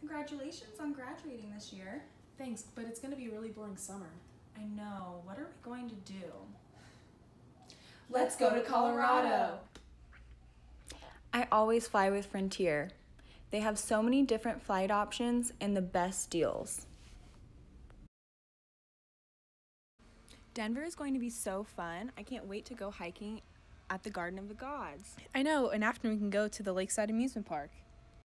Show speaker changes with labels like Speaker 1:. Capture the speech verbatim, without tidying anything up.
Speaker 1: Congratulations on graduating this year.
Speaker 2: Thanks, but it's going to be a really boring summer.
Speaker 1: I know. What are we going to do?
Speaker 2: Let's go to Colorado.
Speaker 3: I always fly with Frontier. They have so many different flight options and the best deals. Denver is going to be so fun. I can't wait to go hiking at the Garden of the Gods.
Speaker 4: I know, and after we can go to the Lakeside Amusement Park.